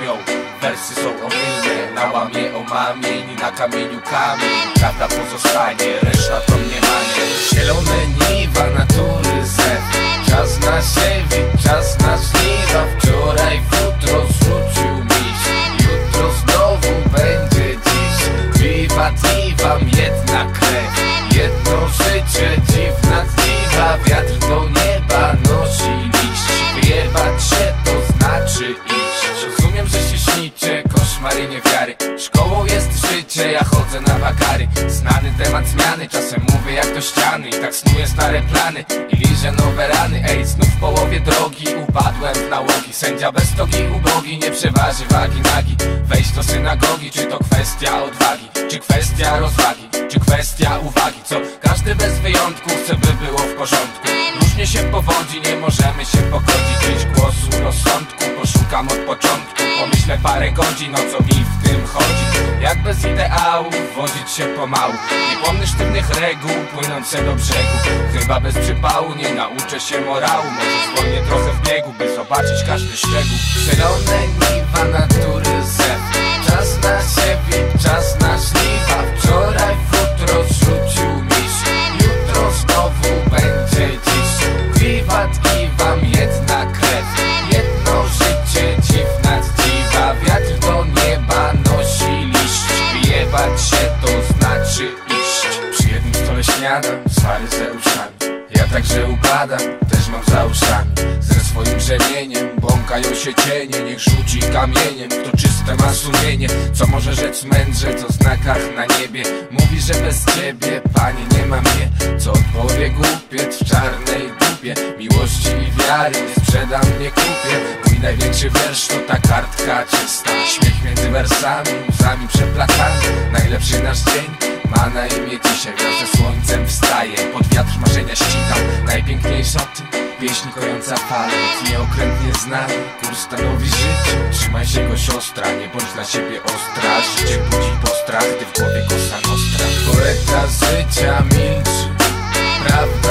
brzmią. Wersy są omylne, na łamie o mamie i na kamieniu kamień. Prawda pozostanie, reszta to mniemanie. Zielone niwa, natury zew. Czas na siewi, czas na żniwa. Wczoraj futro zrzucił miś, jutro znowu będzie dziś. Wiwat i wam jedna krew, jedno życie, dziwna dziwa. Wiatr do nieba nosi liść, wyjebać się to znaczy iść. Rozumiem, że się śnicie, koszmary niewiary. Szkołą jest życie, ja chodzę na wakary. Znany temat zmiany, czasem mówię jak do ściany. I tak snuję stare plany i liżę nowe rany. Ej, znów w połowie drogi upadłem w nałogi. Sędzia bez togi ubogi, nie przeważy wagi nagi. Wejść do synagogi, czy to kwestia odwagi, czy kwestia rozwagi, czy kwestia uwagi. Co każdy bez wyjątku chce, by było w porządku. Różnie się powodzi, nie możemy się pogodzić. Gdzieś głosu rozsądku poszukam od początku. Pomyślę parę godzin, o co mi w tym chodzi. Jak bez ideałów wodzić się pomału. Nie pomny sztywnych reguł płynące do brzegu. Chyba bez przypału nie nauczę się morału. Może zwolnię trochę w biegu, by zobaczyć każdy szczegół. Zielone niwa, natury zew. Czas na siebie, czas na żniwa. Wczoraj futro zrzucił miś, jutro znowu będzie dziś. Wiwat i wam jedna krew, jedno życie, dziwna dziwa. Wiatr do nieba nosi liść, wyjebać się to znaczy iść. Przy jednym stole śniadam z faryzeuszami, ja także upadam, też mam za uszami. Ze swoim rzemieniem błąkają się cienie. Niech rzuci kamieniem, kto czyste ma sumienie. Co może rzec mędrzec o znakach na niebie. Mówi, że bez ciebie, Panie, nie ma mnie. Co odpowie głupiec w czarnej dupie. Miłości i wiary nie sprzedam, nie kupię. Mój największy wiersz to ta kartka czysta. Śmiech między wersami, łzami przeplatany. Najlepszy nasz dzień ma na imię dzisiaj. Wraz ze słońcem wstaje, pod wiatr marzenia ścigam. Najpiękniejsza ty, pieśń kojąca fale. Nieokrętnie znany, kurs stanowi życie. Trzymaj się go siostra, nie bądź dla siebie ostra. Życie budzi postrach, gdy w głowie kosa nostra. Poeta życia milczy, prawda